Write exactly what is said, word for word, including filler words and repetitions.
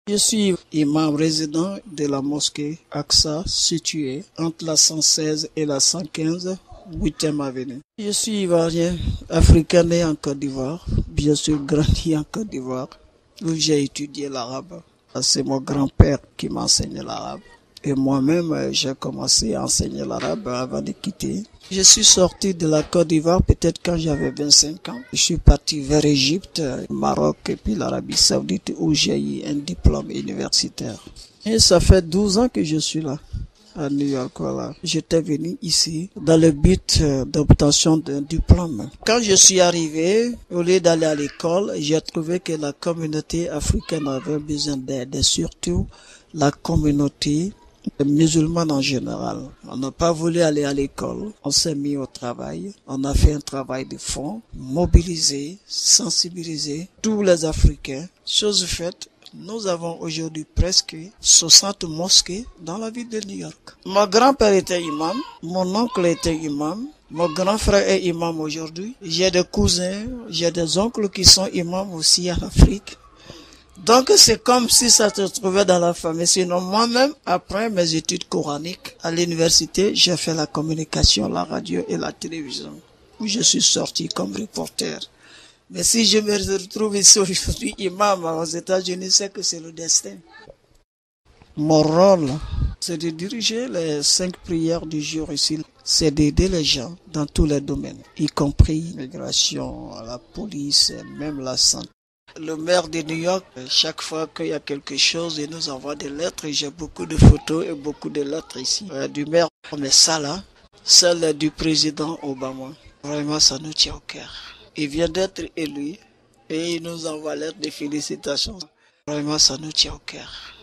Je suis imam résident de la mosquée Aqsa, située entre la cent seize et la cent quinze, huitième avenue. Je suis ivoirien, africain né en Côte d'Ivoire, bien sûr grandi en Côte d'Ivoire, où j'ai étudié l'arabe. C'est mon grand-père qui m'a enseigné l'arabe. Et moi-même, j'ai commencé à enseigner l'arabe avant de quitter. Je suis sorti de la Côte d'Ivoire peut-être quand j'avais vingt-cinq ans. Je suis parti vers l'Égypte, le Maroc et puis l'Arabie Saoudite où j'ai eu un diplôme universitaire. Et ça fait douze ans que je suis là, à New York. Voilà. J'étais venu ici dans le but d'obtention d'un diplôme. Quand je suis arrivé, au lieu d'aller à l'école, j'ai trouvé que la communauté africaine avait besoin d'aide, et surtout la communauté musulmane en général. On n'a pas voulu aller à l'école, on s'est mis au travail, on a fait un travail de fond, mobiliser, sensibiliser tous les Africains. Chose faite, nous avons aujourd'hui presque soixante mosquées dans la ville de New York. Mon grand-père était imam, mon oncle était imam, mon grand frère est imam aujourd'hui. J'ai des cousins, j'ai des oncles qui sont imams aussi en Afrique. Donc c'est comme si ça se trouvait dans la famille. Sinon moi-même, après mes études coraniques à l'université, j'ai fait la communication, la radio et la télévision, où je suis sorti comme reporter. Mais si je me retrouve ici aujourd'hui imam aux États-Unis, c'est que c'est le destin. Mon rôle, c'est de diriger les cinq prières du jour ici. C'est d'aider les gens dans tous les domaines, y compris l'immigration, la police, même la santé. Le maire de New York, chaque fois qu'il y a quelque chose, il nous envoie des lettres. J'ai beaucoup de photos et beaucoup de lettres ici euh, du maire. Mais ça là, celle du président Obama, vraiment ça nous tient au cœur. Il vient d'être élu et il nous envoie lettre de félicitations. Vraiment ça nous tient au cœur.